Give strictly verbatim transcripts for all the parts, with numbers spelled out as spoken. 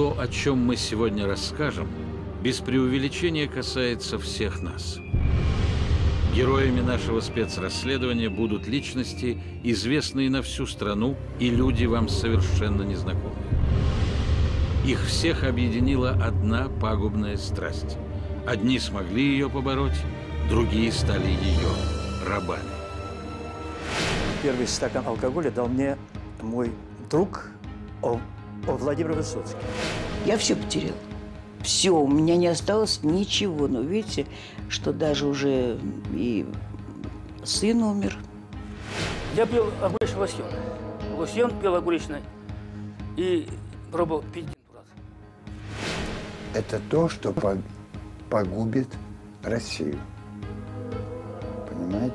То, о чем мы сегодня расскажем, без преувеличения касается всех нас. Героями нашего спецрасследования будут личности, известные на всю страну, и люди вам совершенно незнакомые. Их всех объединила одна пагубная страсть. Одни смогли ее побороть, другие стали ее рабами. Первый стакан алкоголя дал мне мой друг Владимир Высоцкий. Я все потерял. Все, у меня не осталось ничего. Но видите, что даже уже и сын умер. Я пил огуречный лосьон. Лосьон пил огуречный. И пробовал пить раз. Это то, что погубит Россию. Понимаете?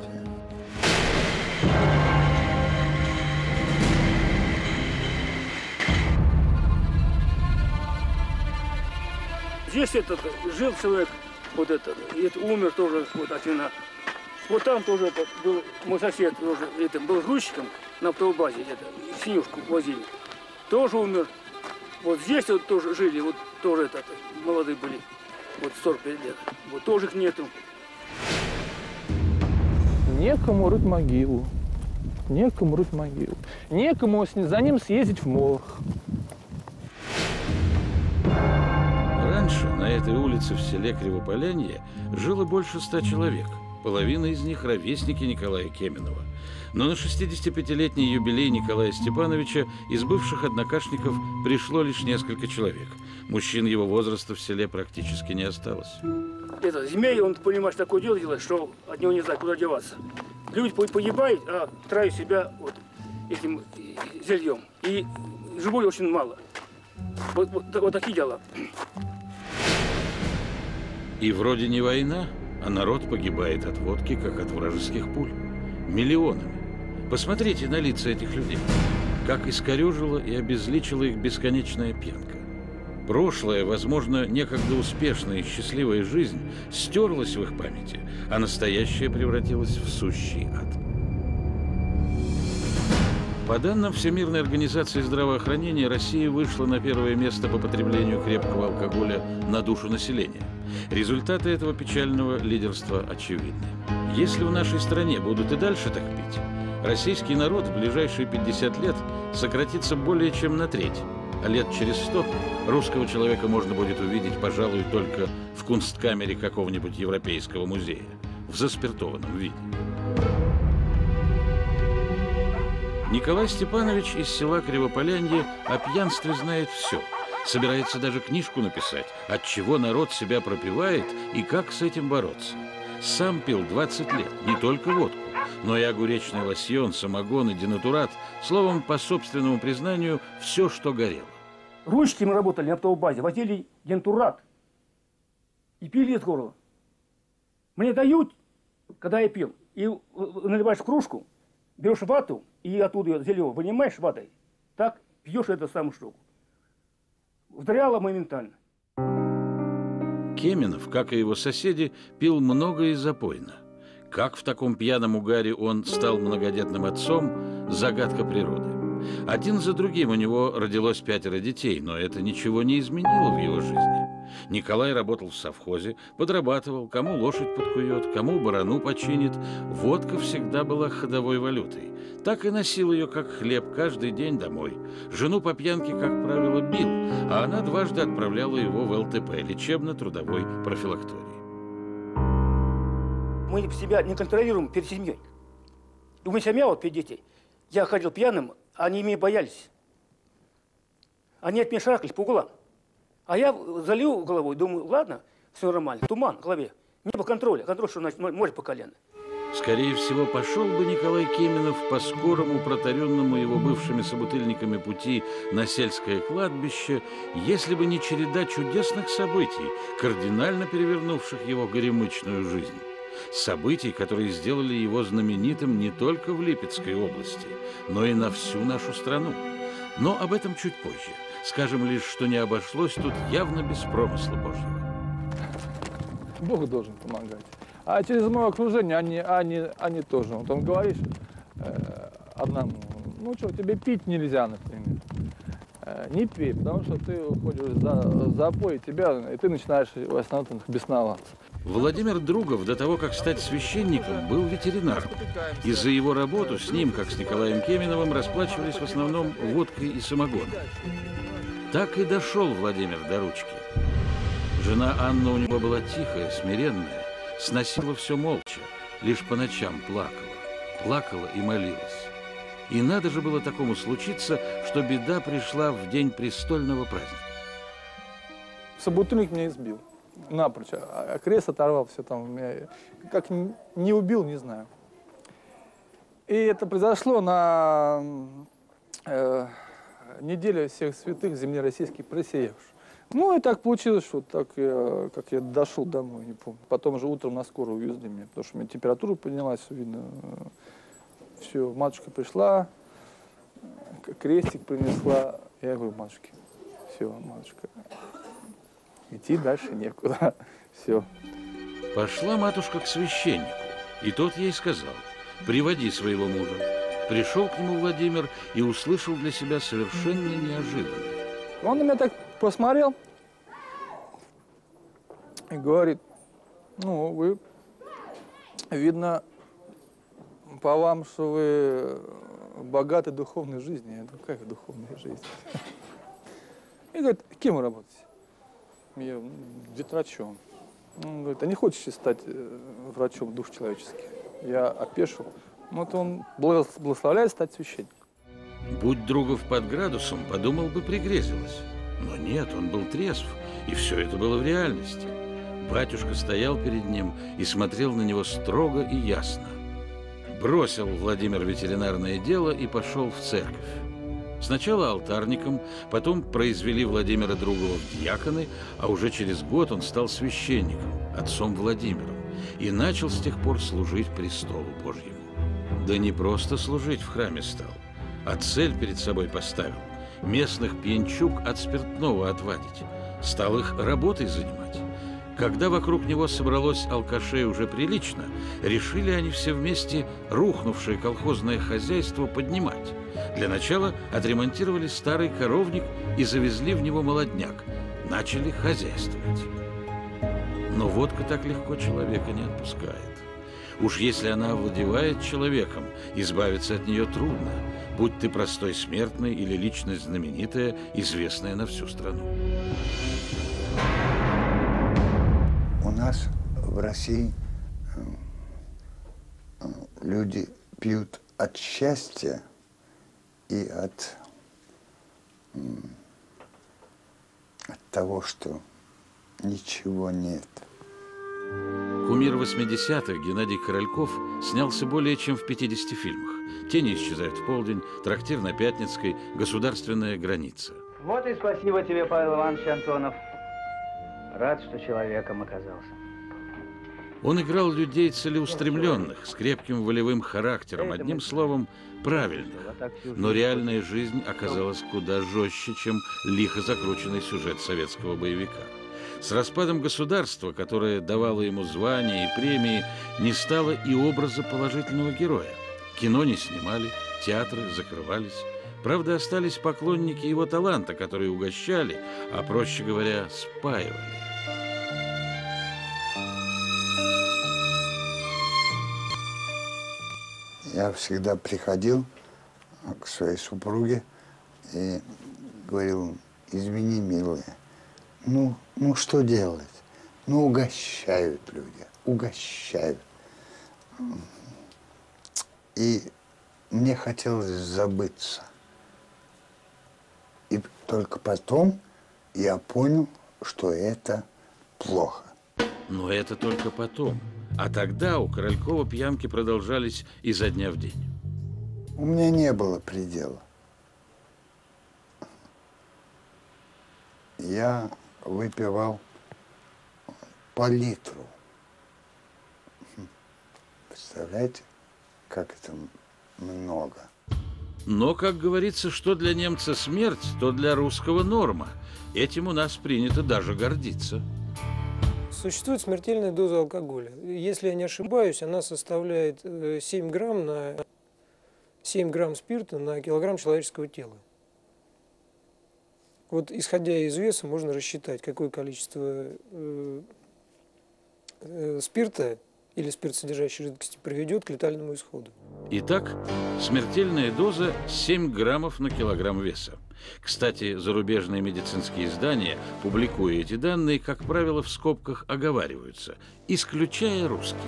Здесь этот, жил человек, вот этот, и это умер тоже, вот от вина. Вот там тоже этот, был мой сосед, тоже, это, был грузчиком на автобазе, это, синюшку возили. Тоже умер. Вот здесь вот тоже жили, вот тоже этот, молодые были, вот сорок пять лет. Вот тоже их нету. Некому рыть могилу, некому рыть могилу, некому за ним съездить в морг. Раньше на этой улице в селе Кривополянье жило больше ста человек. Половина из них – ровесники Николая Кеменова. Но на шестидесятипятилетний юбилей Николая Степановича из бывших однокашников пришло лишь несколько человек. Мужчин его возраста в селе практически не осталось. Это змей, он, понимаешь, такое дело делает, что от него не знаю, куда деваться. Люди погибают, а травят себя вот этим зельем. И живой очень мало. Вот, вот, вот такие дела. И вроде не война, а народ погибает от водки, как от вражеских пуль. Миллионами. Посмотрите на лица этих людей. Как искорежила и обезличила их бесконечная пьянка. Прошлое, возможно, некогда успешная и счастливая жизнь стерлась в их памяти, а настоящее превратилось в сущий ад. По данным Всемирной организации здравоохранения, Россия вышла на первое место по потреблению крепкого алкоголя на душу населения. Результаты этого печального лидерства очевидны. Если в нашей стране будут и дальше так пить, российский народ в ближайшие пятьдесят лет сократится более чем на треть, а лет через сто русского человека можно будет увидеть, пожалуй, только в кунсткамере какого-нибудь европейского музея, в заспиртованном виде. Николай Степанович из села Кривополянье о пьянстве знает все. Собирается даже книжку написать, от чего народ себя пропивает и как с этим бороться. Сам пил двадцать лет, не только водку, но и огуречный лосьон, самогон и денатурат, словом, по собственному признанию, все, что горело. Ручки мы работали на автобазе, возили денатурат и пили из горла. Мне дают, когда я пил, и наливаешь в кружку, берешь вату и оттуда ее зелье вынимаешь ватой, так пьешь эту самую штуку. Вдряло моментально. Кеменов, как и его соседи, пил много и запойно. Как в таком пьяном угаре он стал многодетным отцом – загадка природы. Один за другим у него родилось пятеро детей, но это ничего не изменило в его жизни. Николай работал в совхозе, подрабатывал, кому лошадь подкует, кому барану починит. Водка всегда была ходовой валютой. Так и носил ее, как хлеб, каждый день домой. Жену по пьянке, как правило, бил, а она дважды отправляла его в эл тэ пэ – лечебно-трудовой профилакторий. Мы себя не контролируем перед семьей. И у меня семья, вот пять детей. Я ходил пьяным, они меня боялись. Они от меня шарахались по углам. А я залил головой, думаю, ладно, все нормально. Туман в голове. Не было контроля. Контроль, что значит море по колено. Скорее всего, пошел бы Николай Кеменов по скорому, протаренному его бывшими собутыльниками пути на сельское кладбище, если бы не череда чудесных событий, кардинально перевернувших его горемычную жизнь. Событий, которые сделали его знаменитым не только в Липецкой области, но и на всю нашу страну. Но об этом чуть позже. Скажем лишь, что не обошлось тут явно без промысла Божьего. Бог должен помогать. А через мое окружение они, они, они тоже. Вот он говорит э, одному, ну что, тебе пить нельзя, например. э, не пей, потому что ты уходишь за запой, тебя, и ты начинаешь в основном бесноваться. Владимир Другов до того, как стать священником, был ветеринаром. И за его работу с ним, как с Николаем Кеминовым, расплачивались в основном водкой и самогоном. Так и дошел Владимир до ручки. Жена Анна у него была тихая, смиренная, сносила все молча, лишь по ночам плакала. Плакала и молилась. И надо же было такому случиться, что беда пришла в день престольного праздника. Собутыльник меня избил напрочь, а крест оторвал все там. Меня, как не убил, не знаю. И это произошло на э, неделе всех святых земли российских просеявших. Ну и так получилось, что так я, как я дошел домой, не помню. Потом уже утром на скорую увезли меня, потому что у меня температура поднялась, видно. Все, матушка пришла, крестик принесла. Я говорю, матушке, все, матушка, идти дальше некуда. Все. Пошла матушка к священнику, и тот ей сказал: приводи своего мужа. Пришел к нему Владимир и услышал для себя совершенно неожиданное. Он на меня так посмотрел и говорит: ну, вы, видно, по вам, что вы богаты духовной жизнью. Я говорю, как духовная жизнь? И говорит, кем вы работаете? Я ветврачом. Он говорит, а не хочешь стать врачом душ человеческих? Я опешил. Вот он благословляет стать священником. Будь Другов под градусом, подумал бы, пригрезилось. Но нет, он был трезв, и все это было в реальности. Батюшка стоял перед ним и смотрел на него строго и ясно. Бросил Владимир ветеринарное дело и пошел в церковь. Сначала алтарником, потом произвели Владимира Другова в диаконы, а уже через год он стал священником, отцом Владимиром, и начал с тех пор служить престолу Божьему. Да не просто служить в храме стал, а цель перед собой поставил – местных пьянчуг от спиртного отвадить, стал их работой занимать. Когда вокруг него собралось алкашей уже прилично, решили они все вместе рухнувшее колхозное хозяйство поднимать. Для начала отремонтировали старый коровник и завезли в него молодняк. Начали хозяйствовать. Но водка так легко человека не отпускает. Уж если она овладевает человеком, избавиться от нее трудно, будь ты простой смертный или личность знаменитая, известная на всю страну. У нас в России люди пьют от счастья и от, от того, что ничего нет. Кумир восьмидесятых Геннадий Корольков снялся более чем в пятидесяти фильмах. «Тени исчезают в полдень», «Трактир на Пятницкой», «Государственная граница». Вот и спасибо тебе, Павел Иванович Антонов. Рад, что человеком оказался. Он играл людей целеустремленных, с крепким волевым характером, одним словом, правильных. Но реальная жизнь оказалась куда жестче, чем лихо закрученный сюжет советского боевика. С распадом государства, которое давало ему звания и премии, не стало и образа положительного героя. Кино не снимали, театры закрывались. Правда, остались поклонники его таланта, которые угощали, а, проще говоря, спаивали. Я всегда приходил к своей супруге и говорил, извини, милая, ну, ну что делать? Ну, угощают люди, угощают. И мне хотелось забыться. И только потом я понял, что это плохо. Но это только потом. А тогда у Королькова пьянки продолжались изо дня в день. У меня не было предела. Я выпивал по литру. Представляете, как это много. Но, как говорится, что для немца смерть, то для русского норма. Этим у нас принято даже гордиться. Существует смертельная доза алкоголя. Если я не ошибаюсь, она составляет семь грамм на семь грамм спирта на килограмм человеческого тела. Вот исходя из веса можно рассчитать, какое количество э, э, спирта или спиртсодержащей жидкости приведет к летальному исходу. Итак, смертельная доза семь граммов на килограмм веса. Кстати, зарубежные медицинские издания, публикуя эти данные, как правило, в скобках оговариваются, исключая русских.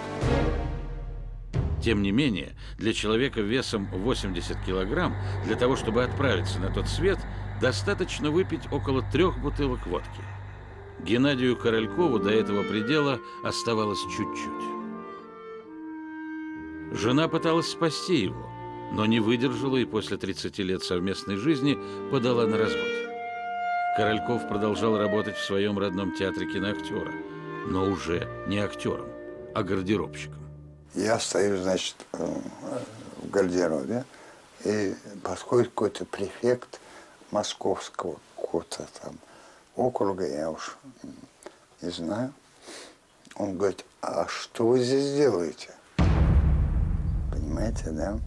Тем не менее, для человека весом восемьдесят килограмм, для того, чтобы отправиться на тот свет, достаточно выпить около трех бутылок водки. Геннадию Королькову до этого предела оставалось чуть-чуть. Жена пыталась спасти его, но не выдержала и после тридцати лет совместной жизни подала на развод. Корольков продолжал работать в своем родном театре киноактера, но уже не актером, а гардеробщиком. Я стою, значит, в гардеробе, и подходит какой-то префект московского какого-то там округа, я уж не знаю. Он говорит: а что вы здесь делаете? Понимаете, да?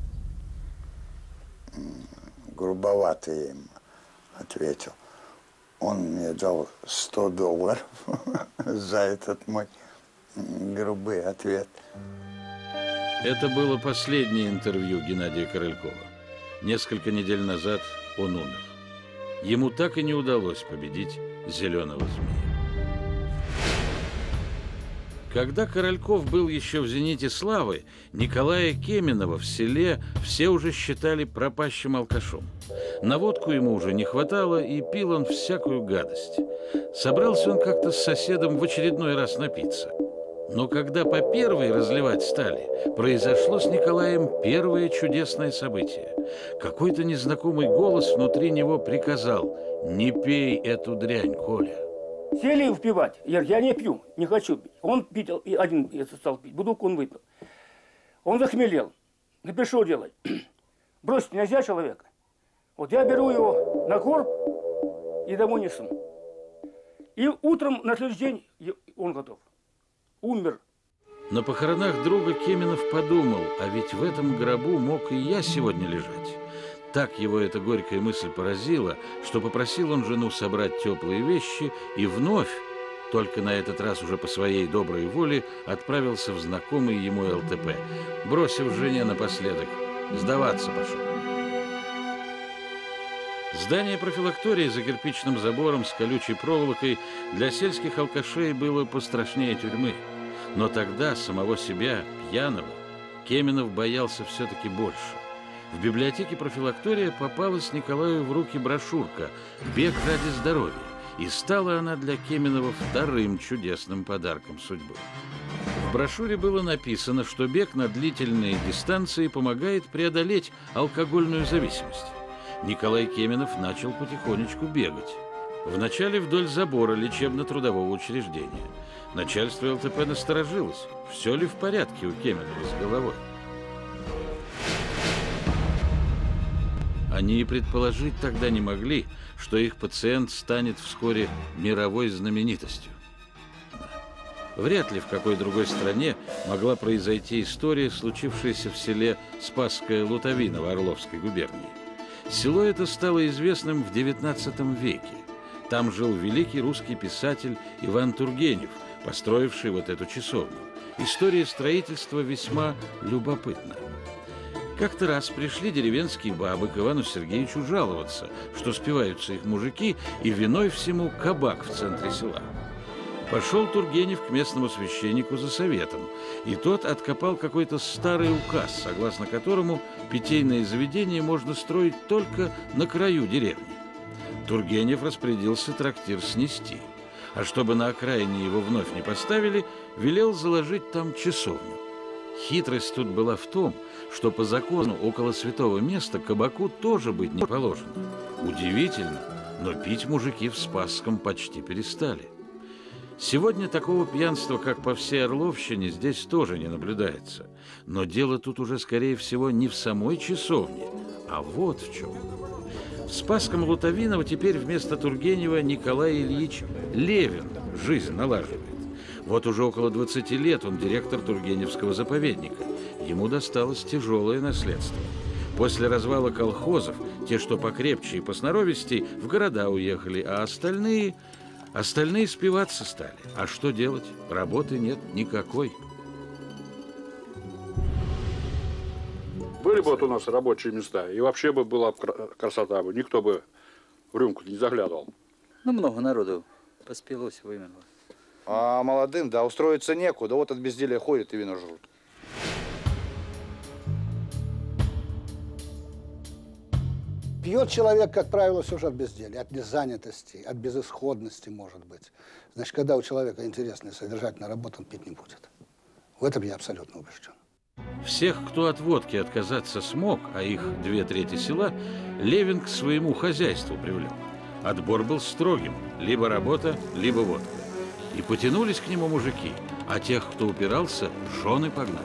Грубовато я им ответил. Он мне дал сто долларов за этот мой грубый ответ. Это было последнее интервью Геннадия Королькова. Несколько недель назад он умер. Ему так и не удалось победить зеленого змея. Когда Корольков был еще в зените славы, Николая Кеменова в селе все уже считали пропащим алкашом. На водку ему уже не хватало, и пил он всякую гадость. Собрался он как-то с соседом в очередной раз напиться. Но когда по первой разливать стали, произошло с Николаем первое чудесное событие. Какой-то незнакомый голос внутри него приказал: «Не пей эту дрянь, Коля». Сели впивать. Я, я не пью, не хочу пить. Он пить, и один стал пить. Бутылку он выпил. Он захмелел. Теперь что делать? Бросить нельзя человека. Вот я беру его на корм и домой несу. И утром на следующий день он готов. Умер. На похоронах друга Кеменов подумал: а ведь в этом гробу мог и я сегодня лежать. Так его эта горькая мысль поразила, что попросил он жену собрать теплые вещи и вновь, только на этот раз уже по своей доброй воле, отправился в знакомый ему эл тэ пэ, бросив жене напоследок: сдаваться пошел. Здание профилактории за кирпичным забором с колючей проволокой для сельских алкашей было пострашнее тюрьмы. Но тогда самого себя, пьяного, Кеменов боялся все-таки больше. В библиотеке профилактория попалась Николаю в руки брошюрка «Бег ради здоровья», и стала она для Кеменова вторым чудесным подарком судьбы. В брошюре было написано, что бег на длительные дистанции помогает преодолеть алкогольную зависимость. Николай Кеменов начал потихонечку бегать. Вначале вдоль забора лечебно-трудового учреждения. Начальство эл тэ пэ насторожилось, все ли в порядке у Кеменова с головой. Они и предположить тогда не могли, что их пациент станет вскоре мировой знаменитостью. Вряд ли в какой другой стране могла произойти история, случившаяся в селе Спасское Лутовиново Орловской губернии. Село это стало известным в девятнадцатом веке. Там жил великий русский писатель Иван Тургенев, построивший вот эту часовню. История строительства весьма любопытна. Как-то раз пришли деревенские бабы к Ивану Сергеевичу жаловаться, что спиваются их мужики, и виной всему кабак в центре села. Пошел Тургенев к местному священнику за советом, и тот откопал какой-то старый указ, согласно которому питейное заведение можно строить только на краю деревни. Тургенев распорядился трактир снести, а чтобы на окраине его вновь не поставили, велел заложить там часовню. Хитрость тут была в том, что по закону около святого места кабаку тоже быть не положено. Удивительно, но пить мужики в Спасском почти перестали. Сегодня такого пьянства, как по всей Орловщине, здесь тоже не наблюдается. Но дело тут уже, скорее всего, не в самой часовне, а вот в чем. В Спасском Лутовиново теперь вместо Тургенева Николай Ильич Левин жизнь налаживает. Вот уже около двадцати лет он директор Тургеневского заповедника. Ему досталось тяжелое наследство. После развала колхозов, те, что покрепче и посноровистей, в города уехали, а остальные... Остальные спиваться стали. А что делать? Работы нет никакой. Были бы вот у нас рабочие места, и вообще бы была красота бы, никто бы в рюмку не заглядывал. Ну, много народу поспелось, вымерло. А молодым, да, устроиться некуда, вот от безделия ходят и вино жрут. Пьет человек, как правило, все же от безделия, от незанятости, от безысходности, может быть. Значит, когда у человека интересная, содержательная работа, он пить не будет. В этом я абсолютно убежден. Всех, кто от водки отказаться смог, а их две трети села, Левин к своему хозяйству привлек. Отбор был строгим. Либо работа, либо водка. И потянулись к нему мужики, а тех, кто упирался, в жены погнали.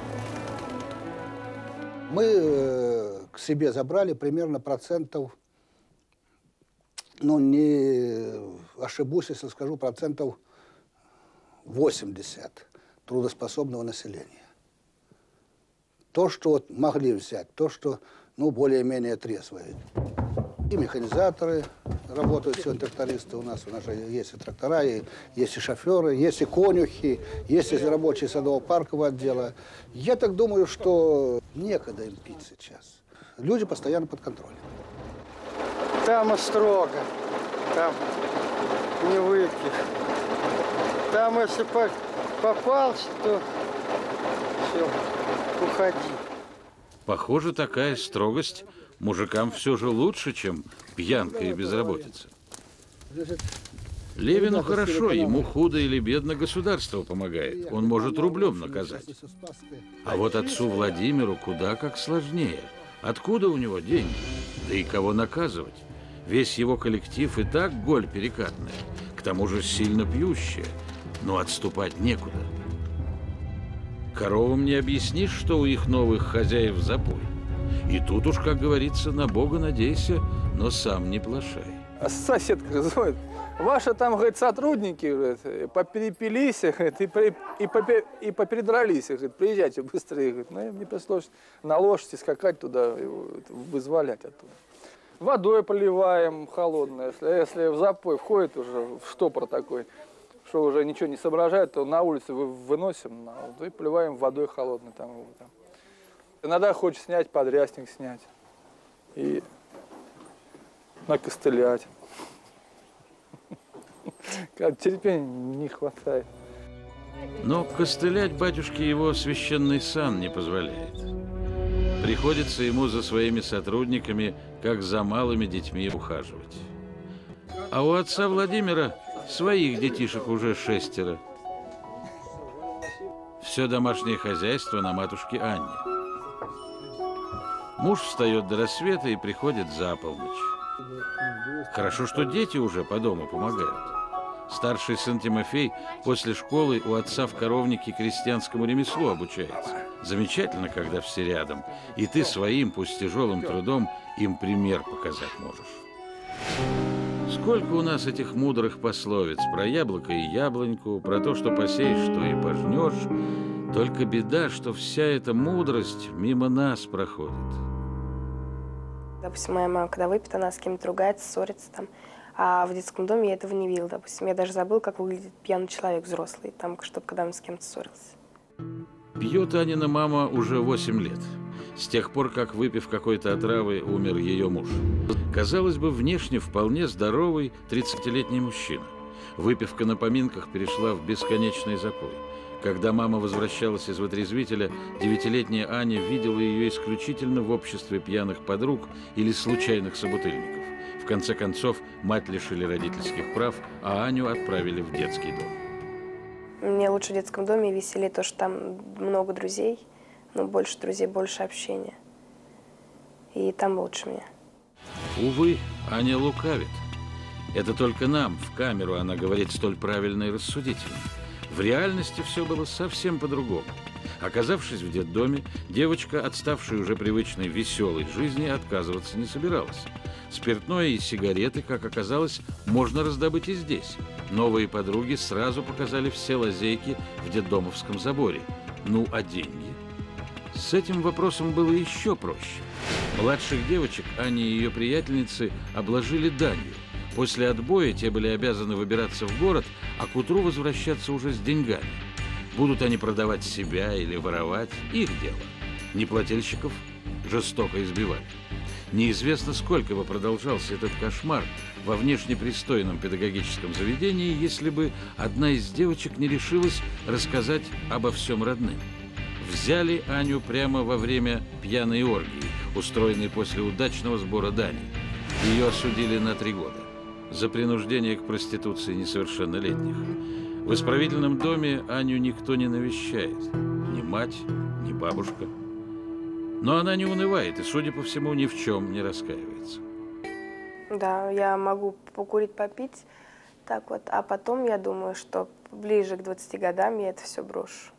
Мы э, к себе забрали примерно процентов, ну, не ошибусь, если скажу, процентов восемьдесят трудоспособного населения. То, что вот могли взять, то, что, ну, более-менее трезвые. И механизаторы работают, сегодня трактористы у нас, у нас же есть и трактора, и есть и шоферы, есть и конюхи, есть и рабочие садово-паркового отдела. Я так думаю, что некогда им пить сейчас. Люди постоянно под контролем. Там строго, там не выпьешь. Там, если попался, то все, уходи. Похоже, такая строгость мужикам все же лучше, чем пьянка и безработица. Левину хорошо, ему худо или бедно государство помогает. Он может рублем наказать. А вот отцу Владимиру куда как сложнее. Откуда у него деньги? Да и кого наказывать? Весь его коллектив и так голь перекатная, к тому же сильно пьющая, но отступать некуда. Коровам не объяснишь, что у их новых хозяев запой. И тут уж, как говорится, на Бога надейся, но сам не плашай. Соседка звонит. Ваши там, говорит, сотрудники, говорит, поперепились, говорит, и, при, и, попер, и попередрались. Говорит, приезжайте быстрее. Говорит, ну, мне пришлось на лошади скакать туда, вызволять оттуда. Водой поливаем холодной. Если, если в запой входит уже в штопор такой, что уже ничего не соображает, то на улице выносим и поливаем водой холодной. Там, там. Иногда хочешь снять, подрясник снять и накостылять. Терпения не хватает. Но костылять батюшке его священный сан не позволяет. Приходится ему за своими сотрудниками, как за малыми детьми, ухаживать. А у отца Владимира своих детишек уже шестеро. Все домашнее хозяйство на матушке Анне. Муж встает до рассвета и приходит за полночь. Хорошо, что дети уже по дому помогают. Старший сын Тимофей после школы у отца в коровнике крестьянскому ремеслу обучается. Замечательно, когда все рядом, и ты своим, пусть тяжелым трудом, им пример показать можешь. Сколько у нас этих мудрых пословиц про яблоко и яблоньку, про то, что посеешь, что и пожнешь. Только беда, что вся эта мудрость мимо нас проходит. Допустим, моя мама, когда выпьет, она с кем-то ругается, ссорится там. А в детском доме я этого не видела. Допустим, я даже забыла, как выглядит пьяный человек взрослый, там, чтобы когда он с кем-то ссорился. Пьет Анина мама уже восемь лет. С тех пор, как, выпив какой-то отравы, умер ее муж. Казалось бы, внешне вполне здоровый тридцатилетний мужчина. Выпивка на поминках перешла в бесконечный запой. Когда мама возвращалась из вытрезвителя, девятилетняя Аня видела ее исключительно в обществе пьяных подруг или случайных собутыльников. В конце концов, мать лишили родительских прав, а Аню отправили в детский дом. Мне лучше в детском доме веселее то, что там много друзей, но больше друзей, больше общения. И там лучше мне. Увы, Аня лукавит. Это только нам, в камеру, она говорит столь правильно и рассудительно. В реальности все было совсем по-другому. Оказавшись в детдоме, девочка, отставшая уже привычной веселой жизни, отказываться не собиралась. Спиртное и сигареты, как оказалось, можно раздобыть и здесь. Новые подруги сразу показали все лазейки в детдомовском заборе. Ну, а деньги? С этим вопросом было еще проще. Младших девочек Аня и ее приятельницы обложили данью. После отбоя те были обязаны выбираться в город, а к утру возвращаться уже с деньгами. Будут они продавать себя или воровать – их дело. Неплательщиков жестоко избивали. Неизвестно, сколько бы продолжался этот кошмар во внешне пристойном педагогическом заведении, если бы одна из девочек не решилась рассказать обо всем родным. Взяли Аню прямо во время пьяной оргии, устроенной после удачного сбора дани. Ее осудили на три года за принуждение к проституции несовершеннолетних. В исправительном доме Аню никто не навещает, ни мать, ни бабушка. Но она не унывает и, судя по всему, ни в чем не раскаивается. Да, я могу покурить, попить, так вот, а потом я думаю, что ближе к двадцати годам я это все брошу.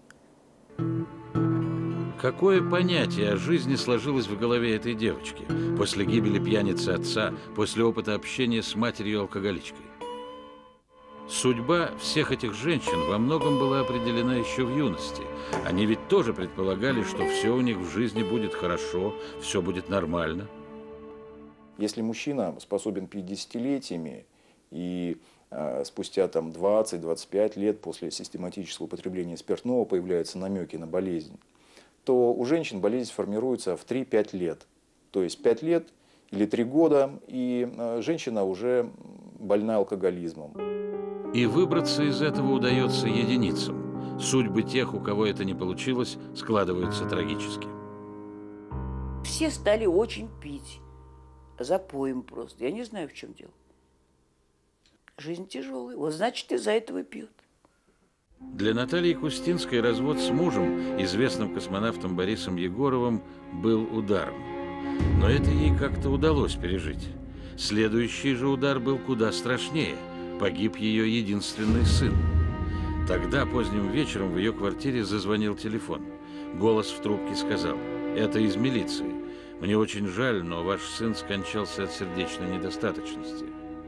Какое понятие о жизни сложилось в голове этой девочки после гибели пьяницы отца, после опыта общения с матерью-алкоголичкой? Судьба всех этих женщин во многом была определена еще в юности. Они ведь тоже предполагали, что все у них в жизни будет хорошо, все будет нормально. Если мужчина способен пить десятилетиями и э, спустя там двадцать-двадцать пять лет после систематического употребления спиртного появляются намеки на болезнь, то у женщин болезнь формируется в три-пять лет. То есть пять лет или три года, и э, женщина уже больна алкоголизмом. И выбраться из этого удается единицам. Судьбы тех, у кого это не получилось, складываются трагически. Все стали очень пить. Запоем просто. Я не знаю, в чем дело. Жизнь тяжелая. Вот значит, из-за этого пьют. Для Натальи Кустинской развод с мужем, известным космонавтом Борисом Егоровым, был ударом. Но это ей как-то удалось пережить. Следующий же удар был куда страшнее. Погиб ее единственный сын. Тогда, поздним вечером, в ее квартире зазвонил телефон. Голос в трубке сказал: «Это из милиции. Мне очень жаль, но ваш сын скончался от сердечной недостаточности».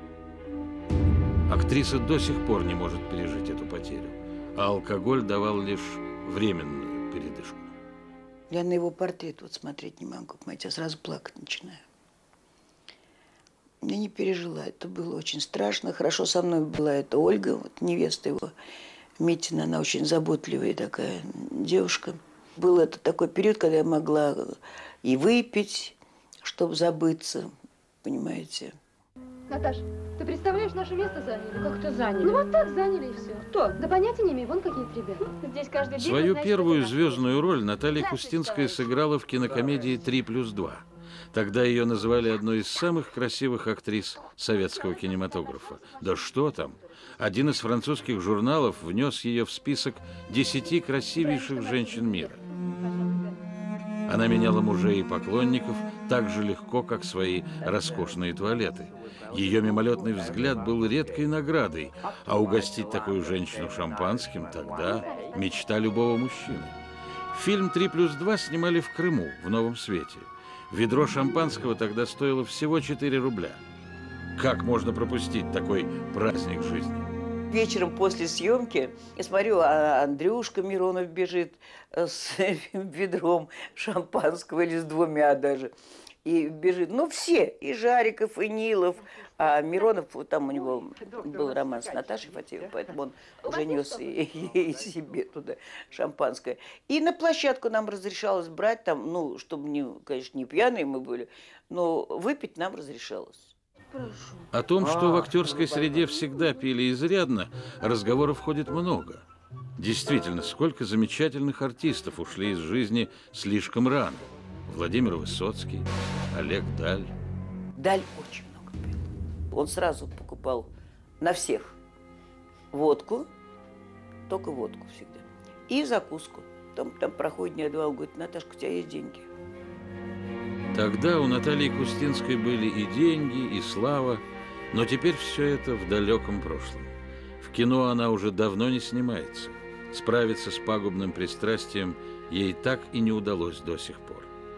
Актриса до сих пор не может пережить эту потерю, а алкоголь давал лишь временную передышку. Я на его портрет вот смотреть не могу, понимаете, я сразу плакать начинаю. Я не пережила, это было очень страшно. Хорошо со мной была эта Ольга, вот невеста его, Митина, она очень заботливая такая девушка. Был это такой период, когда я могла и выпить, чтобы забыться, понимаете. Наташа, ты представляешь, наше место заняли? Как-то заняли. Ну вот так заняли и все. Кто? Да понятия не имею, вон какие-то ребята. Здесь каждый день... Свою значит, первую это... звездную роль Наталья Кустинская сыграла в кинокомедии «три плюс два». Тогда ее называли одной из самых красивых актрис советского кинематографа. Да что там! Один из французских журналов внес ее в список десяти красивейших женщин мира. Она меняла мужей и поклонников так же легко, как свои роскошные туалеты. Ее мимолетный взгляд был редкой наградой, а угостить такую женщину шампанским тогда мечта любого мужчины. Фильм «три плюс два» снимали в Крыму, в Новом Свете. Ведро шампанского тогда стоило всего четыре рубля. Как можно пропустить такой праздник жизни? Вечером после съемки я смотрю, а Андрюшка Миронов бежит с ведром шампанского или с двумя даже. И бежит, ну все, и Жариков, и Нилов. А Миронов, вот там у него был роман с Наташей Фатеевой, поэтому он уже нес и, и, и себе туда шампанское. И на площадку нам разрешалось брать там, ну, чтобы, не, конечно, не пьяные мы были, но выпить нам разрешалось. Прошу. О том, что в актерской среде всегда пили изрядно, разговоров ходит много. Действительно, сколько замечательных артистов ушли из жизни слишком рано. Владимир Высоцкий, Олег Даль. Даль очень много пил. Он сразу покупал на всех водку, только водку всегда, и закуску. Там, там проходит дня два, он говорит: Наташка, у тебя есть деньги? Тогда у Натальи Кустинской были и деньги, и слава, но теперь все это в далеком прошлом. В кино она уже давно не снимается. Справиться с пагубным пристрастием ей так и не удалось до сих пор.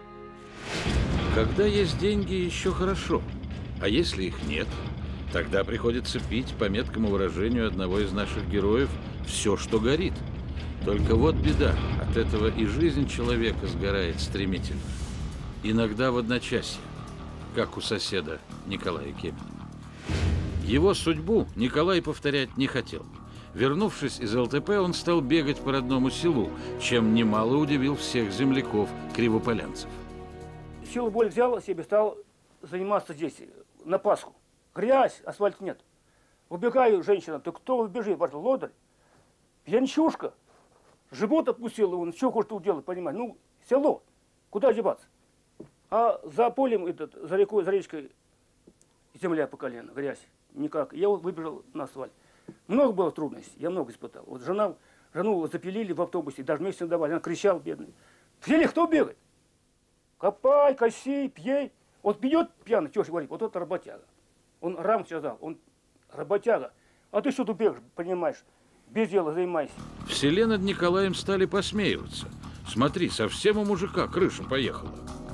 Когда есть деньги, еще хорошо, а если их нет, тогда приходится пить, по меткому выражению одного из наших героев, все, что горит. Только вот беда, от этого и жизнь человека сгорает стремительно. иногда в одночасье, как у соседа Николая Кемина. Его судьбу Николай повторять не хотел. Вернувшись из эл тэ пэ, он стал бегать по родному селу, чем немало удивил всех земляков кривополянцев. Силу воли взял себе, стал заниматься здесь, на Пасху. Грязь, асфальта нет. Убегаю, женщина, ты кто убежит, ваш лодырь? Пьянчушка. Живот отпустил, он что хочет делать, понимаешь? Ну, село, куда деваться? А за полем, этот, за рекой, за речкой земля по колено, грязь. Никак. Я вот выбежал на асфальт. Много было трудностей, я много испытал. Вот жена, жену запилили в автобусе, даже месяц не давали, она кричала, бедный. В селе кто бегает? Копай, коси, пьей. Вот пьет пьяный, теща говорит, вот это работяга. Он рам сказал, он работяга. А ты что тут бегаешь, понимаешь? Без дела занимайся. В селе над Николаем стали посмеиваться. Смотри, совсем у мужика крыша поехала.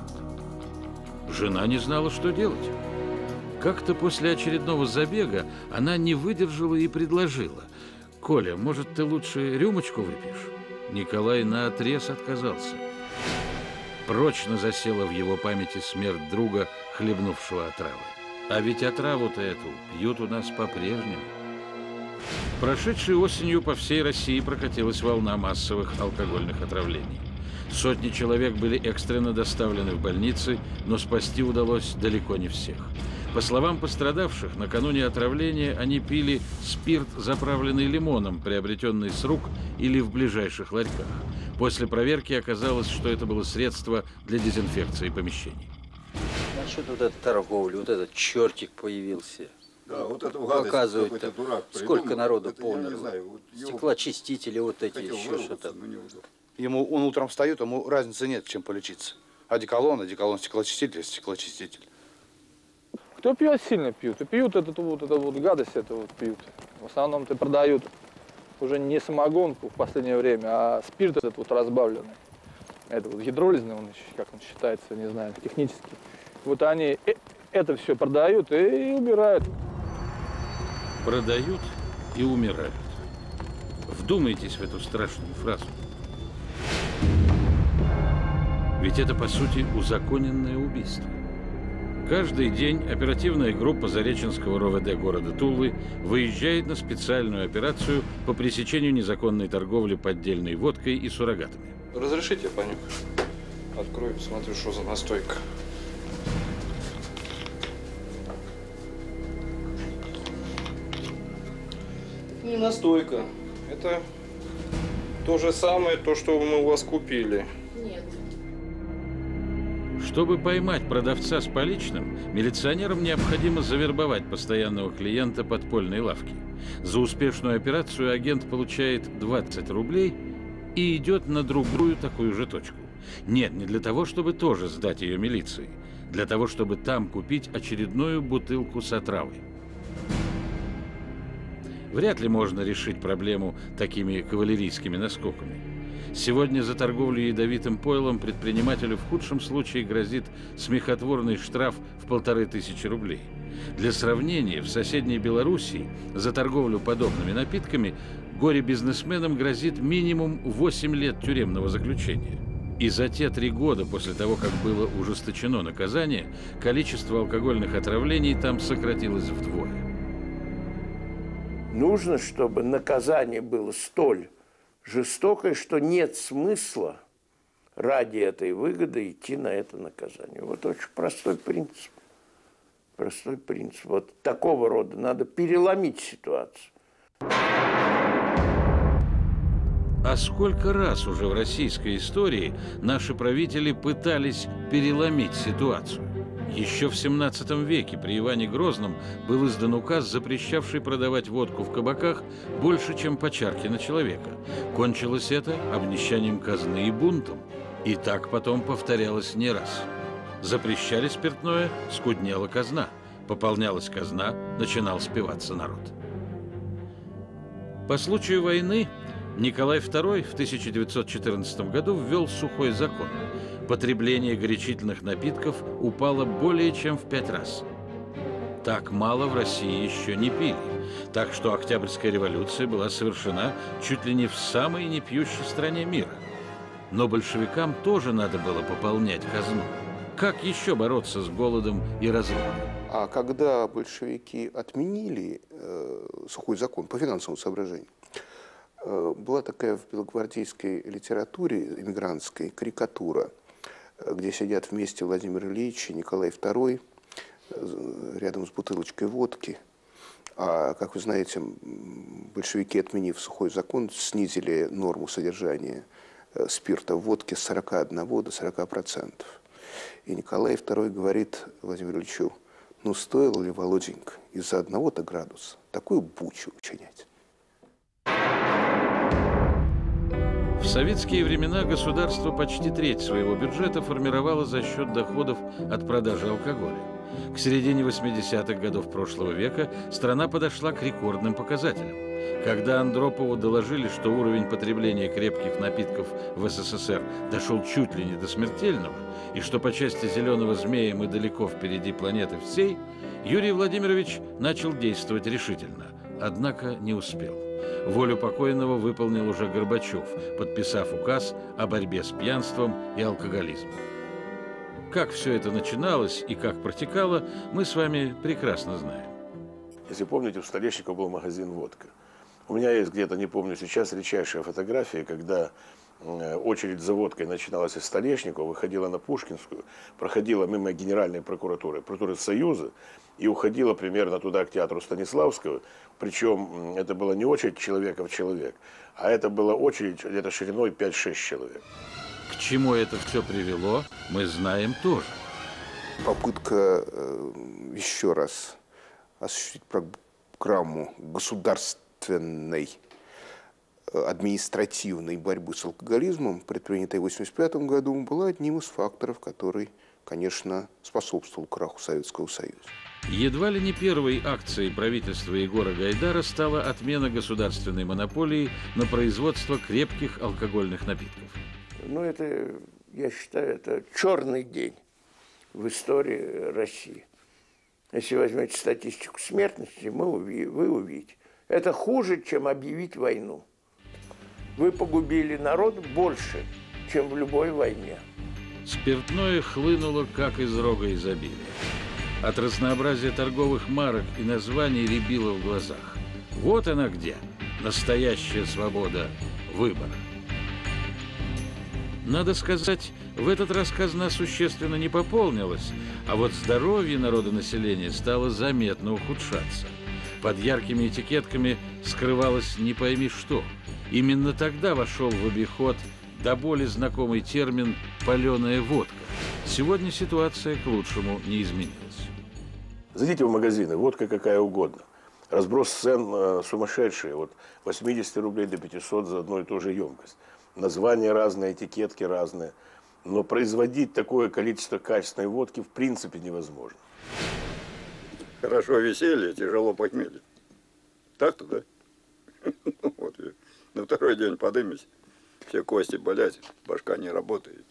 Жена не знала, что делать. Как-то после очередного забега она не выдержала и предложила: «Коля, может, ты лучше рюмочку выпьешь?» Николай наотрез отказался. Прочно засела в его памяти смерть друга, хлебнувшего отравы. А ведь отраву-то эту пьют у нас по-прежнему. Прошедшей осенью по всей России прокатилась волна массовых алкогольных отравлений. Сотни человек были экстренно доставлены в больницы, но спасти удалось далеко не всех. По словам пострадавших, накануне отравления они пили спирт, заправленный лимоном, приобретенный с рук или в ближайших ларьках. После проверки оказалось, что это было средство для дезинфекции помещений. Насчет вот этой торговли, вот этот чертик появился. Да, вот эту гадость показывают, какой-то дурак сколько придумал. народу Это померло. я не знаю, вот его Стеклоочистители, вот эти, хотел еще выругаться, что-то. но не удалось. Ему, он утром встает, ему разницы нет, чем полечиться. Одеколон, одеколон, стеклоочиститель, стеклоочиститель. Кто пьет, сильно пьют. И пьют эту вот, эту вот гадость, эту вот пьют. В основном-то продают уже не самогонку в последнее время, а спирт этот вот разбавленный. Это вот гидролизный, он, как он считается, не знаю, технически. Вот они это все продают и убирают. Продают и умирают. Вдумайтесь в эту страшную фразу. Ведь это, по сути, узаконенное убийство. Каждый день оперативная группа Зареченского эр о вэ дэ города Тулы выезжает на специальную операцию по пресечению незаконной торговли поддельной водкой и суррогатами. Разрешите, понюхать? Открою, посмотрю, что за настойка. Не настойка. Это то же самое, то, что мы у вас купили. Нет. Чтобы поймать продавца с поличным, милиционерам необходимо завербовать постоянного клиента подпольной лавки. За успешную операцию агент получает двадцать рублей и идет на другую такую же точку. Нет, не для того, чтобы тоже сдать ее милиции. Для того, чтобы там купить очередную бутылку с отравой. Вряд ли можно решить проблему такими кавалерийскими наскоками. Сегодня за торговлю ядовитым пойлом предпринимателю в худшем случае грозит смехотворный штраф в полторы тысячи рублей. Для сравнения, в соседней Белоруссии за торговлю подобными напитками горе-бизнесменам грозит минимум восемь лет тюремного заключения. И за те три года после того, как было ужесточено наказание, количество алкогольных отравлений там сократилось вдвое. Нужно, чтобы наказание было столь жестокое, что нет смысла ради этой выгоды идти на это наказание. Вот очень простой принцип. Простой принцип. Вот такого рода надо переломить ситуацию. А сколько раз уже в российской истории наши правители пытались переломить ситуацию? Еще в семнадцатом веке при Иване Грозном был издан указ, запрещавший продавать водку в кабаках больше, чем по чарке на человека. Кончилось это обнищанием казны и бунтом. И так потом повторялось не раз. Запрещали спиртное, скуднела казна. Пополнялась казна, начинал спиваться народ. По случаю войны Николай второй в тысяча девятьсот четырнадцатом году ввел сухой закон. Потребление горячительных напитков упало более чем в пять раз. Так мало в России еще не пили. Так что Октябрьская революция была совершена чуть ли не в самой непьющей стране мира. Но большевикам тоже надо было пополнять казну. Как еще бороться с голодом и разрухой? А когда большевики отменили э, сухой закон по финансовым соображениям, э, была такая в белогвардейской литературе эмигрантской карикатура, э, где сидят вместе Владимир Ильич и Николай второй э, рядом с бутылочкой водки. А, как вы знаете, большевики, отменив сухой закон, снизили норму содержания э, спирта в водке с сорока одного до сорока процентов. И Николай второй говорит Владимиру Ильичу: ну, стоило ли, Володенька, из-за одного-то градуса такую бучу учинять? В советские времена государство почти треть своего бюджета формировало за счет доходов от продажи алкоголя. К середине восьмидесятых годов прошлого века страна подошла к рекордным показателям. Когда Андропову доложили, что уровень потребления крепких напитков в СССР дошел чуть ли не до смертельного, и что по части «Зеленого змея» мы далеко впереди планеты всей, Юрий Владимирович начал действовать решительно, однако не успел. Волю покойного выполнил уже Горбачев, подписав указ о борьбе с пьянством и алкоголизмом. Как все это начиналось и как протекало, мы с вами прекрасно знаем. Если помните, у Столешникова был магазин «Водка». У меня есть где-то, не помню сейчас, редчайшая фотография, когда очередь за водкой начиналась из Столешникова, выходила на Пушкинскую, проходила мимо Генеральной прокуратуры, прокуратуры Союза и уходила примерно туда, к театру Станиславского. Причем это была не очередь человека в человек, а это была очередь где-то шириной пять-шесть человек. К чему это все привело, мы знаем тоже. Попытка э, еще раз осуществить программу государственной административной борьбы с алкоголизмом, предпринятой в восемьдесят пятом году, была одним из факторов, который, конечно, способствовал краху Советского Союза. Едва ли не первой акцией правительства Егора Гайдара стала отмена государственной монополии на производство крепких алкогольных напитков. Ну, это, я считаю, это черный день в истории России. Если возьмете статистику смертности, мы уви- вы увидите. Это хуже, чем объявить войну. Вы погубили народ больше, чем в любой войне. Спиртное хлынуло, как из рога изобилия. От разнообразия торговых марок и названий рябило в глазах. Вот она где, настоящая свобода выбора. Надо сказать, в этот раз казна существенно не пополнилась, а вот здоровье народонаселения стало заметно ухудшаться. Под яркими этикетками скрывалось не пойми что. Именно тогда вошел в обиход до боли знакомый термин «паленая водка». Сегодня ситуация к лучшему не изменилась. Зайдите в магазины, водка какая угодно. Разброс цен э, сумасшедший, от восьмидесяти рублей до пятисот за одну и ту же емкость. Названия разные, этикетки разные. Но производить такое количество качественной водки в принципе невозможно. Хорошо веселье, тяжело похмелье. Так-то, да? Вот и на второй день подымись, все кости болят, башка не работает.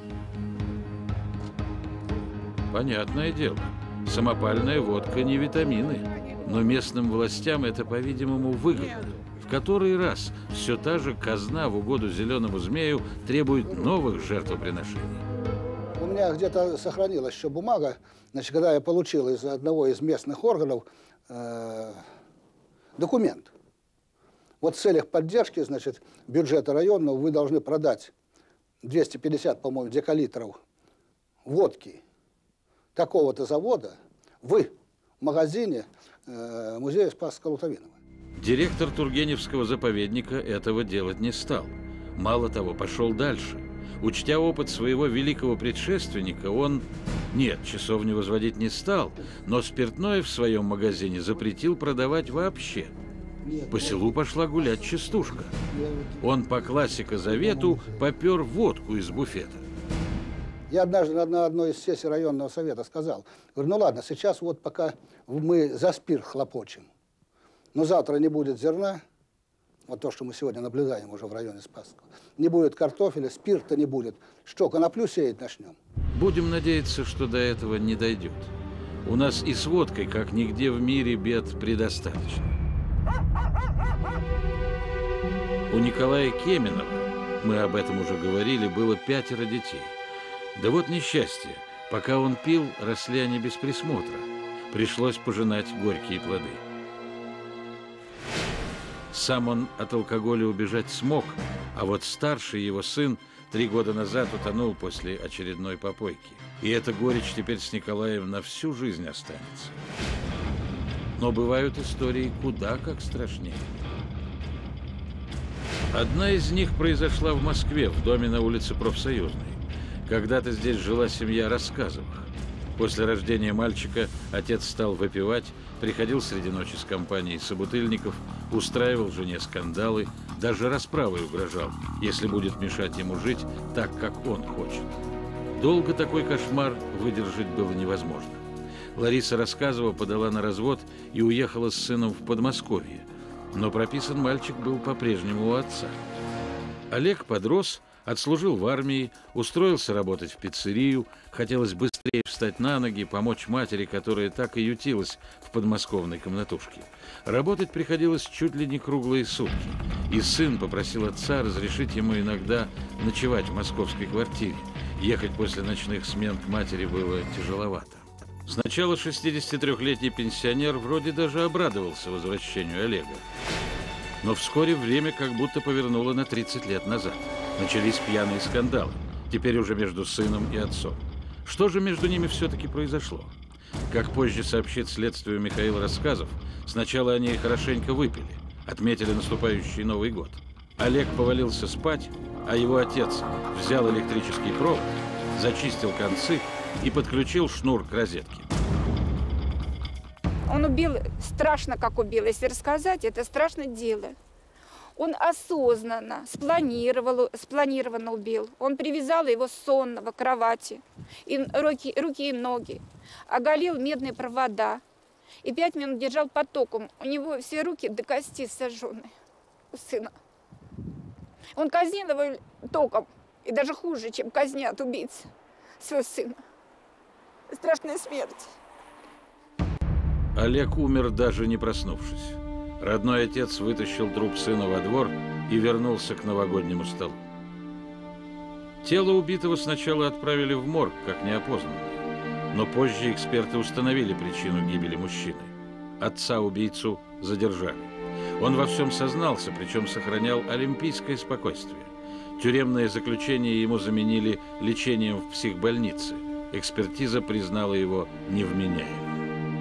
Понятное дело, самопальная водка не витамины, но местным властям это, по-видимому, выгодно. В который раз все та же казна в угоду зеленому змею требует новых жертвоприношений. У меня где-то сохранилась еще бумага, значит, когда я получил из одного из местных органов э, документ. Вот в целях поддержки, значит, бюджета районного вы должны продать двести пятьдесят, по-моему, декалитров водки такого-то завода вы в магазине э, музея Спаса Лутовинова. Директор Тургеневского заповедника этого делать не стал. Мало того, пошел дальше. Учтя опыт своего великого предшественника, он, нет, часовню возводить не стал, но спиртное в своем магазине запретил продавать вообще. По селу пошла гулять частушка. Он по классика завету попер водку из буфета. Я однажды на одной из сессий районного совета сказал, говорю, ну ладно, сейчас вот пока мы за спирт хлопочем, но завтра не будет зерна, вот то, что мы сегодня наблюдаем уже в районе Спасского, не будет картофеля, спирта не будет. Что, коноплю сеять начнем? Будем надеяться, что до этого не дойдет. У нас и с водкой, как нигде в мире, бед предостаточно. У Николая Кеменова, мы об этом уже говорили, было пятеро детей. Да вот несчастье. Пока он пил, росли они без присмотра. Пришлось пожинать горькие плоды. Сам он от алкоголя убежать смог, а вот старший его сын три года назад утонул после очередной попойки. И эта горечь теперь с Николаем на всю жизнь останется. Но бывают истории куда как страшнее. Одна из них произошла в Москве, в доме на улице Профсоюзной. Когда-то здесь жила семья Рассказовых. После рождения мальчика отец стал выпивать, приходил среди ночи с компанией собутыльников, устраивал жене скандалы, даже расправой угрожал, если будет мешать ему жить так, как он хочет. Долго такой кошмар выдержать было невозможно. Лариса Рассказова подала на развод и уехала с сыном в Подмосковье. Но прописан мальчик был по-прежнему у отца. Олег подрос, отслужил в армии, устроился работать в пиццерию, хотелось быстрее встать на ноги, помочь матери, которая так и ютилась в подмосковной комнатушке. Работать приходилось чуть ли не круглые сутки, и сын попросил отца разрешить ему иногда ночевать в московской квартире. Ехать после ночных смен к матери было тяжеловато. Сначала шестидесятитрёхлетний пенсионер вроде даже обрадовался возвращению Олега. Но вскоре время как будто повернуло на тридцать лет назад. Начались пьяные скандалы, теперь уже между сыном и отцом. Что же между ними все-таки произошло? Как позже сообщит следствию Михаил Рассказов, сначала они хорошенько выпили, отметили наступающий Новый год. Олег повалился спать, а его отец взял электрический провод, зачистил концы и подключил шнур к розетке. Он убил, страшно как убил, если рассказать, это страшное дело. Он осознанно, спланировал, спланированно убил. Он привязал его сонного к кровати, и руки, руки и ноги, оголил медные провода и пять минут держал под током. У него все руки до кости сожжены, у сына. Он казнил его током, и даже хуже, чем казнят убийцы своего сына. Страшная смерть. Олег умер, даже не проснувшись. Родной отец вытащил труп сына во двор и вернулся к новогоднему столу. Тело убитого сначала отправили в морг, как неопознанное, но позже эксперты установили причину гибели мужчины. Отца-убийцу задержали. Он во всем сознался, причем сохранял олимпийское спокойствие. Тюремное заключение ему заменили лечением в психбольнице. Экспертиза признала его невменяемым.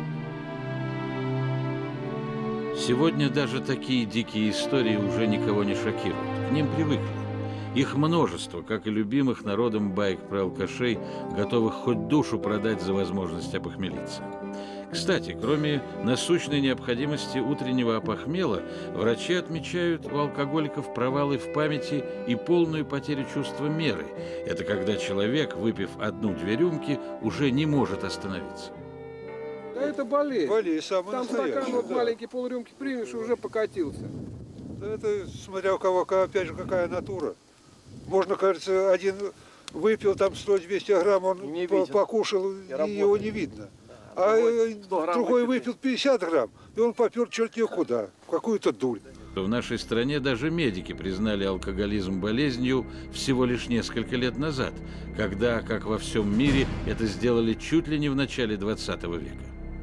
Сегодня даже такие дикие истории уже никого не шокируют. К ним привыкли. Их множество, как и любимых народом баек про алкашей, готовых хоть душу продать за возможность опохмелиться. Кстати, кроме насущной необходимости утреннего опохмела, врачи отмечают у алкоголиков провалы в памяти и полную потерю чувства меры. Это когда человек, выпив одну-две рюмки, уже не может остановиться. Да это болезнь. Болезнь самая Там настоящая, стакан вот да. маленький полрюмки примешь, и уже покатился. Да это смотря у кого, опять же, какая натура. Можно, кажется, один выпил там сто-двести грамм, он по- покушал, и его не видно. А другой выпил пятьдесят грамм, и он попер черти куда, в какую-то дурь. В нашей стране даже медики признали алкоголизм болезнью всего лишь несколько лет назад, когда, как во всем мире, это сделали чуть ли не в начале двадцатого века.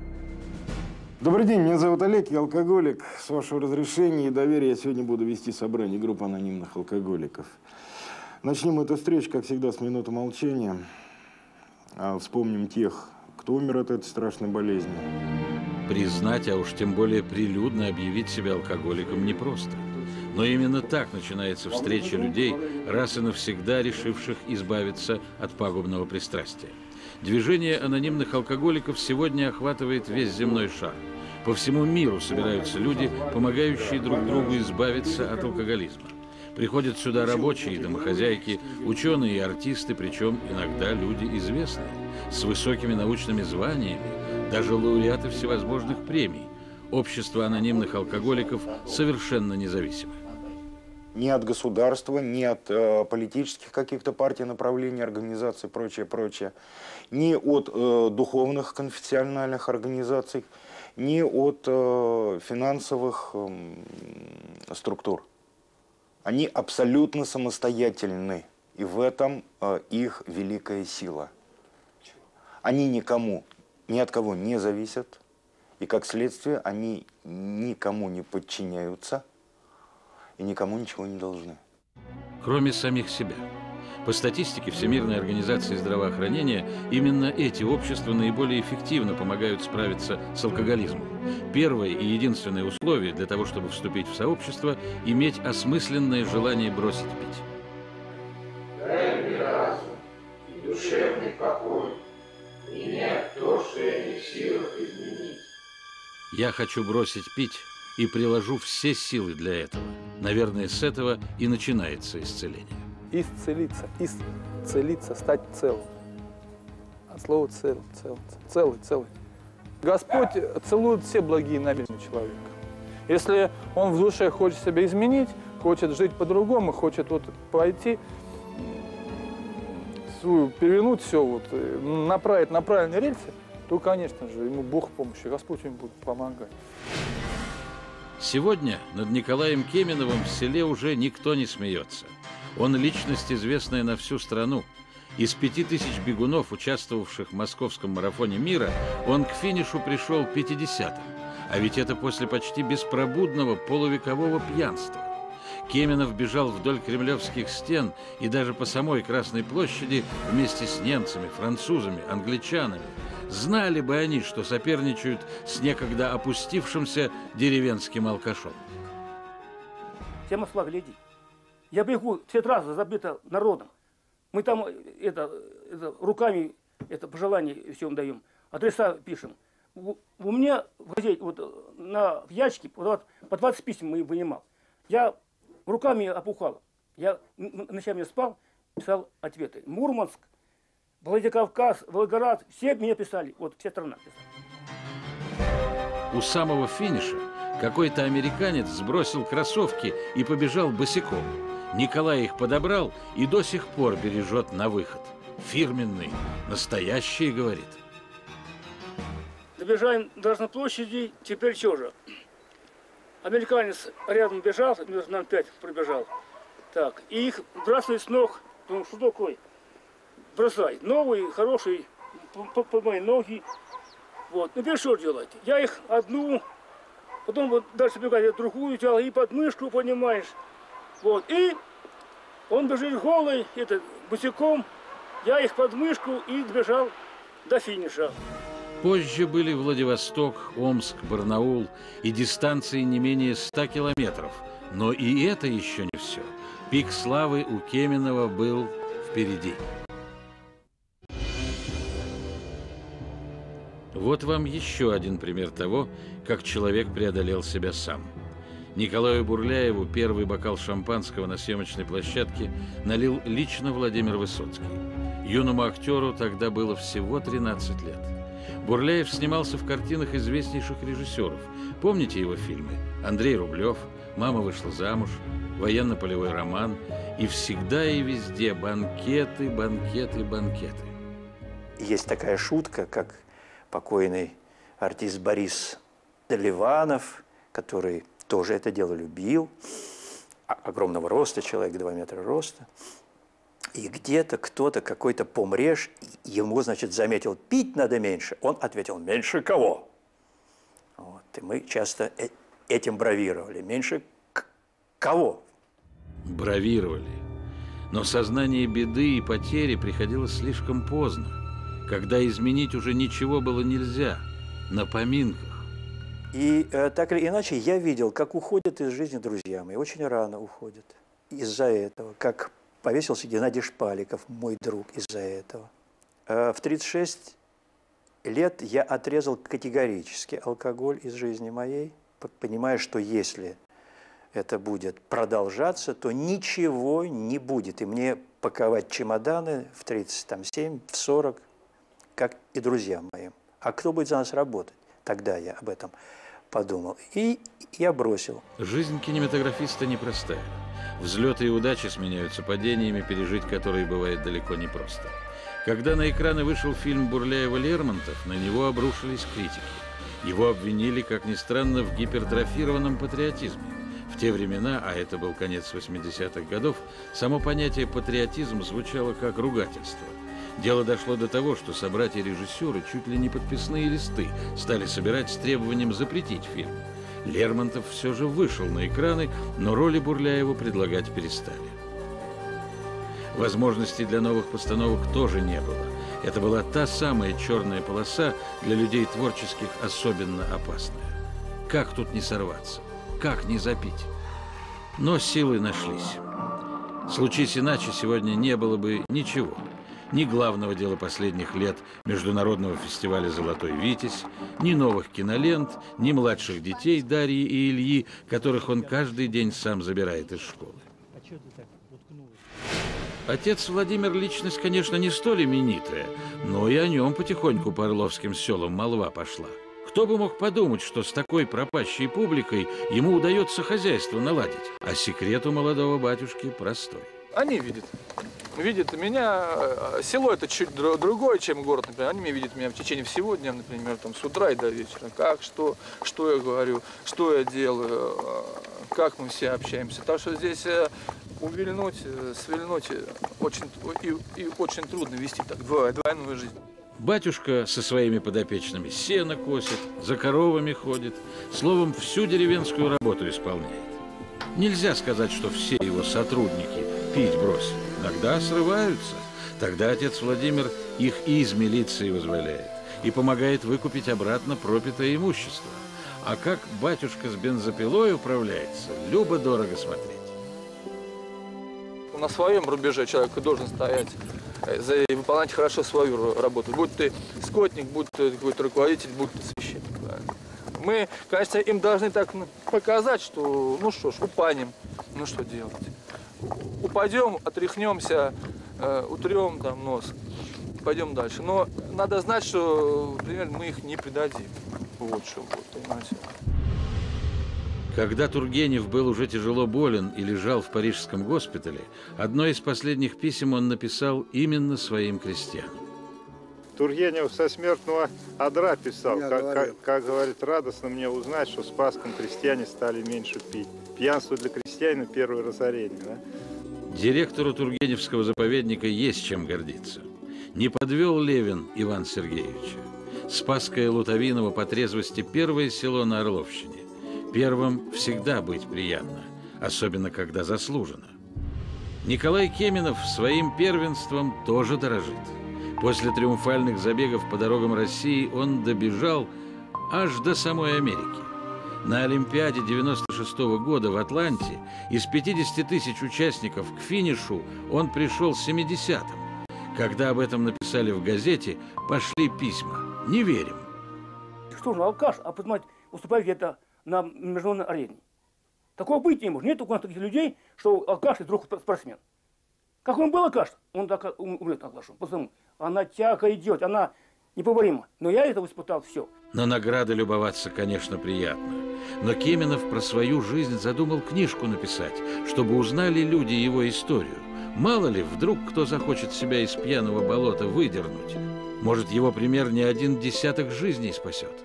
Добрый день, меня зовут Олег, я алкоголик. С вашего разрешения и доверия я сегодня буду вести собрание группы анонимных алкоголиков. Начнем эту встречу, как всегда, с минуты молчания. Вспомним тех, кто умер от этой страшной болезни. Признать, а уж тем более прилюдно объявить себя алкоголиком непросто. Но именно так начинается встреча людей, раз и навсегда решивших избавиться от пагубного пристрастия. Движение анонимных алкоголиков сегодня охватывает весь земной шар. По всему миру собираются люди, помогающие друг другу избавиться от алкоголизма. Приходят сюда рабочие и домохозяйки, ученые и артисты, причем иногда люди известные, с высокими научными званиями, даже лауреаты всевозможных премий. Общество анонимных алкоголиков совершенно независимо. Ни от государства, ни от э, политических каких-то партий, направлений, организаций, прочее, прочее. Ни от э, духовных конфессиональных организаций, ни от э, финансовых э, структур. Они абсолютно самостоятельны, и в этом э, их великая сила. Они никому, ни от кого не зависят. И как следствие, они никому не подчиняются и никому ничего не должны. Кроме самих себя. По статистике Всемирной организации здравоохранения, именно эти общества наиболее эффективно помогают справиться с алкоголизмом. Первое и единственное условие для того, чтобы вступить в сообщество – иметь осмысленное желание бросить пить. Дай мне разум и душевный покой, принять то, что я не в силах изменить. Я хочу бросить пить и приложу все силы для этого. Наверное, с этого и начинается исцеление. Исцелиться, исцелиться, стать целым. От слова цел, цел, целый, целый. Господь целует все благие намерения человека. Если он в душе хочет себя изменить, хочет жить по-другому, хочет вот пойти, свою, перевернуть все, вот, направить на правильные рельсы, то, конечно же, ему Бог в помощи, Господь ему будет помогать. Сегодня над Николаем Кеменовым в селе уже никто не смеется. Он личность, известная на всю страну. Из пяти тысяч бегунов, участвовавших в московском марафоне мира, он к финишу пришел пятидесятым. А ведь это после почти беспробудного полувекового пьянства. Кеменов бежал вдоль кремлевских стен и даже по самой Красной площади вместе с немцами, французами, англичанами. Знали бы они, что соперничают с некогда опустившимся деревенским алкашом. Все Москва глядит. Я бегу, все трассы забиты народом. Мы там это, это, руками это пожелание всем даем, адреса пишем. У, у меня в газете, вот, на, в ящике по двадцать писем мы вынимал. Я руками опухал. Я ночами спал, писал ответы. Мурманск, Владикавказ, Волгоград, все мне писали, вот вся страна писала. У самого финиша какой-то американец сбросил кроссовки и побежал босиком. Николай их подобрал и до сих пор бережет на выход. Фирменный, настоящий, говорит. Добежаем даже на площади, теперь что же? Американец рядом бежал, минут на пять пробежал. Так, и их бросают с ног. Думаю, что такое? Бросай. Новый, хороший, по, по моей ноги. Вот. Ну, теперь что делать? Я их одну, потом вот дальше бегать, другую тягу, и подмышку, понимаешь. Вот. И он бежит голый, это, босиком. Я их под мышку и добежал до финиша. Позже были Владивосток, Омск, Барнаул и дистанции не менее ста километров. Но и это еще не все. Пик славы у Кеменова был впереди. Вот вам еще один пример того, как человек преодолел себя сам. Николаю Бурляеву первый бокал шампанского на съемочной площадке налил лично Владимир Высоцкий. Юному актеру тогда было всего тринадцать лет. Бурляев снимался в картинах известнейших режиссеров. Помните его фильмы? «Андрей Рублев», «Мама вышла замуж», «Военно-полевой роман» и всегда и везде банкеты, банкеты, банкеты. Есть такая шутка, как покойный артист Борис Ливанов, который тоже это дело любил, огромного роста, человек два метра роста. И где-то кто-то, какой-то помреж, ему, значит, заметил, пить надо меньше. Он ответил, меньше кого? Вот. И мы часто этим бравировали. Меньше кого? Бравировали. Но сознание беды и потери приходило слишком поздно, когда изменить уже ничего было нельзя, на поминках. И э, так или иначе я видел, как уходят из жизни друзья мои, очень рано уходят из-за этого, как повесился Геннадий Шпаликов, мой друг, из-за этого. Э, в тридцать шесть лет я отрезал категорически алкоголь из жизни моей, понимая, что если это будет продолжаться, то ничего не будет. И мне паковать чемоданы в тридцать семь, в сорок, как и друзьям моим. А кто будет за нас работать? Тогда я об этом подумал. И я бросил. Жизнь кинематографиста непростая. Взлеты и удачи сменяются падениями, пережить которые бывает далеко не просто. Когда на экраны вышел фильм Бурляева-Лермонтов, на него обрушились критики. Его обвинили, как ни странно, в гипертрофированном патриотизме. В те времена, а это был конец восьмидесятых годов, само понятие «патриотизм» звучало как ругательство. Дело дошло до того, что собратья-режиссеры чуть ли не подписные листы стали собирать с требованием запретить фильм. Лермонтов все же вышел на экраны, но роли Бурляеву предлагать перестали. Возможностей для новых постановок тоже не было. Это была та самая черная полоса, для людей творческих особенно опасная. Как тут не сорваться? Как не запить? Но силы нашлись. Случись иначе, сегодня не было бы ничего. Ни главного дела последних лет Международного фестиваля «Золотой Витязь», ни новых кинолент, ни младших детей Дарьи и Ильи, которых он каждый день сам забирает из школы. Отец Владимир – личность, конечно, не столь именитая, но и о нем потихоньку по орловским селам молва пошла. Кто бы мог подумать, что с такой пропащей публикой ему удается хозяйство наладить, а секрет у молодого батюшки простой. Они видят. Видят меня, село это чуть другое, чем город, например. Они меня видят меня в течение всего дня, например, там, с утра и до вечера. Как, что, что я говорю, что я делаю, как мы все общаемся. Так что здесь увильнуть, свильнуть очень, и, и очень трудно вести так двойную жизнь. Батюшка со своими подопечными сено косит, за коровами ходит, словом, всю деревенскую работу исполняет. Нельзя сказать, что все его сотрудники пить бросили. Иногда срываются. Тогда отец Владимир их и из милиции вызволяет и помогает выкупить обратно пропитое имущество. А как батюшка с бензопилой управляется, любо-дорого смотреть. На своем рубеже человек должен стоять и выполнять хорошо свою работу. Будь ты скотник, будь ты какой-то руководитель, будь ты священник. Правильно? Мы, конечно, им должны так показать, что, ну что ж, упадем, ну что делать. Упадем, отряхнемся, э, утрем там нос, пойдем дальше. Но надо знать, что, например, мы их не предадим. Вот что будет, понимаете. Когда Тургенев был уже тяжело болен и лежал в парижском госпитале, одно из последних писем он написал именно своим крестьянам. Тургенев со смертного одра писал, как, как, как говорит, радостно мне узнать, что в Спасском крестьяне стали меньше пить. Пьянство для крестьянина – первое разорение. Да? Директору Тургеневского заповедника есть чем гордиться. Не подвел Левин Иван Сергеевича. Спасское Лутовиново по трезвости первое село на Орловщине. Первым всегда быть приятно, особенно когда заслуженно. Николай Кеменов своим первенством тоже дорожит. После триумфальных забегов по дорогам России он добежал аж до самой Америки. На Олимпиаде девяносто шестого года в Атланте из пятидесяти тысяч участников к финишу он пришел семидесятым. Когда об этом написали в газете, пошли письма. Не верим. Что же, алкаш, а понимаете, уступает где-то на международной арене. Такого быть не может. Нет у нас таких людей, что алкаш и друг спортсмен. Как он был алкаш, он так умрет алкашом. Потому она тяга идет, она непоборима. Но я это испытал все. На награды любоваться, конечно, приятно. Но Кеменов про свою жизнь задумал книжку написать, чтобы узнали люди его историю. Мало ли, вдруг кто захочет себя из пьяного болота выдернуть. Может, его пример не один десяток жизней спасет.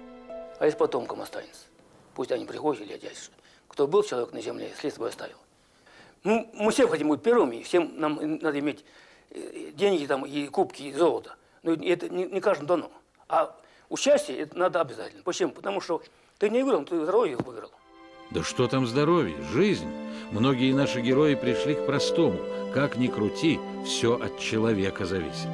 А если потомкам останется? Пусть они приходят или дядь. Кто был человек на земле, след свой оставил. Ну, мы все хотим быть первыми, и всем нам надо иметь деньги там, и кубки, и золото. Но это не, не каждому дано. А участие это надо обязательно. Почему? Потому что ты не выиграл, ты здоровье выиграл. Да что там здоровье? Жизнь. Многие наши герои пришли к простому. Как ни крути, все от человека зависит.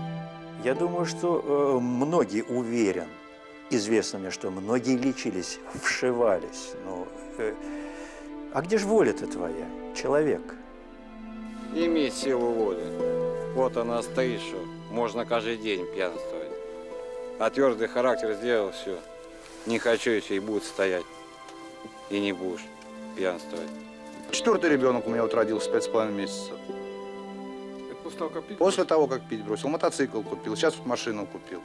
Я думаю, что э, многие уверен, известно мне, что многие лечились, вшивались. Но, э, а где же воля-то твоя, человек? Иметь силу воли. Вот она стоит, что можно каждый день пьянствовать. А твердый характер сделал все. Не хочу, если и будет стоять. И не будешь пьянствовать. Четвертый ребенок у меня вот родился, пять с половиной месяцев. После того, как пить? После того, как пить бросил. Мотоцикл купил, сейчас вот машину купил.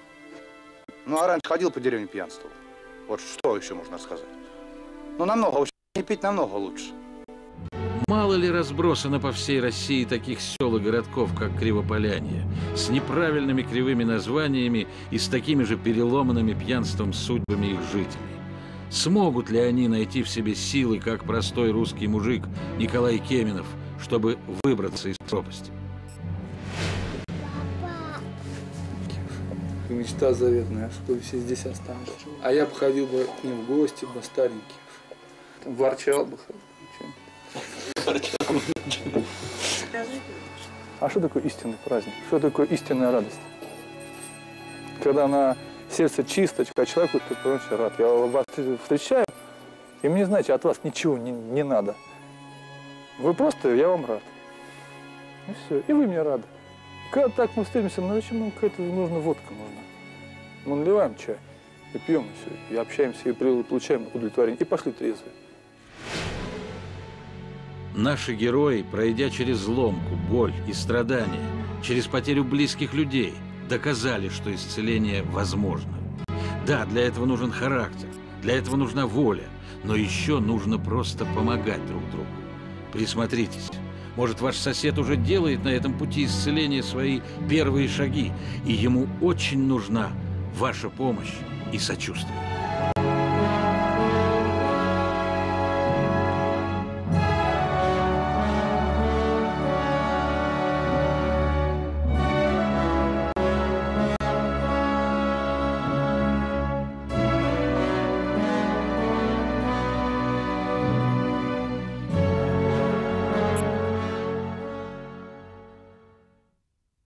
Ну, а раньше ходил по деревне, пьянствовал. Вот что еще можно сказать? Ну, намного, не пить намного лучше. Мало ли разбросано по всей России таких сел и городков, как Кривополянье, с неправильными кривыми названиями и с такими же переломанными пьянством судьбами их жителей. Смогут ли они найти в себе силы, как простой русский мужик Николай Кеменов, чтобы выбраться из пропасти? и мечта заветная, что все здесь останутся. А я бы ходил бы к ним в гости, бы старенький. Ворчал бы. А что такое истинный праздник? Что такое истинная радость? Когда на сердце чисто, когда человек очень рад. Я вас встречаю, и мне, знаете, от вас ничего не, не надо. Вы просто, я вам рад. И все, и вы мне рады. Когда так мы встретимся, ну зачем нам какая-то нужна водка нужна? Мы наливаем чай, и пьем, и все, и общаемся, и получаем удовлетворение, и пошли трезвые. Наши герои, пройдя через ломку, боль и страдания, через потерю близких людей, доказали, что исцеление возможно. Да, для этого нужен характер, для этого нужна воля, но еще нужно просто помогать друг другу. Присмотритесь. Может, ваш сосед уже делает на этом пути исцеления свои первые шаги, и ему очень нужна ваша помощь и сочувствие.